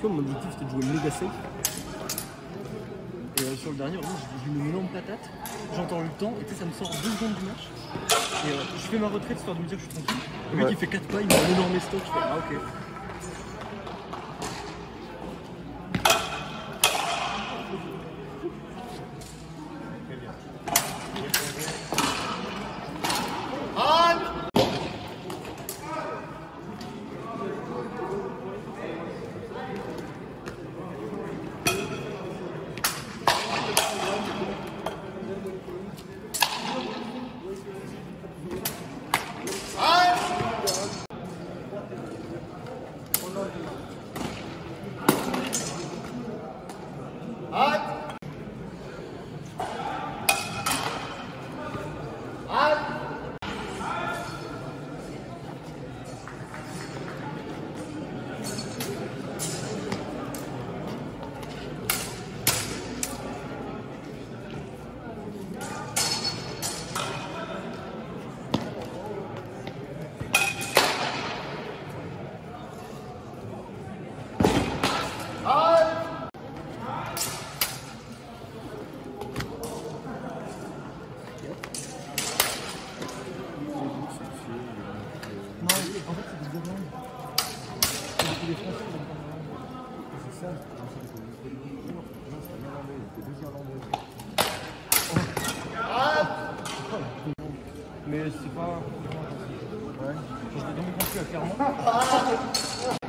Tu vois, mon objectif c'était de jouer méga safe. Et sur le dernier, vraiment, j'ai une énorme patate. J'entends le temps et tu sais, ça me sort 2 secondes du match. Et je fais ma retraite histoire de me dire que je suis tranquille. Le mec il fait 4 pas, il met un énorme stock. Je fais ah ok. Mais c'est pas... Ouais. Je vais dans mon conflit à Clermont.